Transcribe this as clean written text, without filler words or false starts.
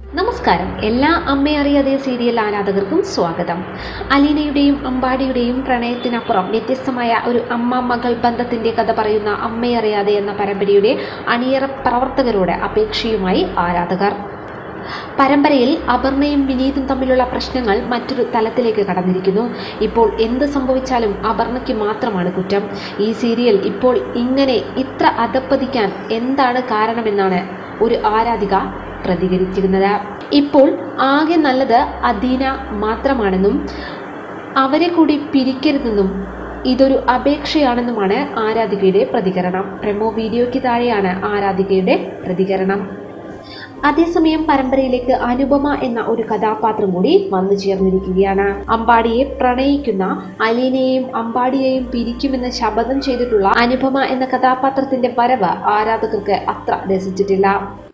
നമസ്കാരം. എല്ലാ അമ്മയറിയാതെ സീരിയൽ ആരാധകർക്കും സ്വാഗതം. അലീനയുടെയും അമ്പാടിയുടെയും പ്രണയത്തിനപ്പുറം വ്യത്യസ്തമായ ഒരു അമ്മ മകൾ ബന്ധത്തിന്റെ കഥ പറയുന്ന അമ്മയറിയാതെ എന്ന പരമ്പരയുടെ അണിയറ പ്രവർത്തകരോട് അപേക്ഷയുമായി ആരാധകർ. പരമ്പരയിൽ അപർണയും വിനീതും തമ്മിലുള്ള പ്രശ്നങ്ങൾ മറ്റൊരു തലത്തിലേക്ക് കടന്നിരിക്കുന്നു. ഇപ്പോൾ എന്ത് സംഭവിച്ചാലും അപർണയ്ക്ക് മാത്രമാണ് കുറ്റം. ഈ സീരിയൽ ഇപ്പോൾ ഇത്ര അധപ്പതിക്കാൻ എന്താണ് കാരണമെന്നാണ് ഒരു ആരാധിക പ്രതികരിച്ചിരുന്നത്. ഇപ്പോൾ ആകെ നല്ലത് അധീന മാത്രമാണെന്നും അവരെ കൂടി പിരിക്കരുതെന്നും ഇതൊരു അപേക്ഷയാണെന്നുമാണ് ആരാധികയുടെ പ്രതികരണം. പ്രമോ വീഡിയോയ്ക്ക് താഴെയാണ് ആരാധികയുടെ പ്രതികരണം. അതേസമയം പരമ്പരയിലേക്ക് അനുപമ എന്ന ഒരു കഥാപാത്രം കൂടി വന്നു ചേർന്നിരിക്കുകയാണ്. അമ്പാടിയെ പ്രണയിക്കുന്ന അലീനയെയും അമ്പാടിയെയും പിരിക്കുമെന്ന് ശപഥം ചെയ്തിട്ടുള്ള അനുപമ എന്ന കഥാപാത്രത്തിന്റെ വരവ് ആരാധകർക്ക് അത്ര രസിച്ചിട്ടില്ല.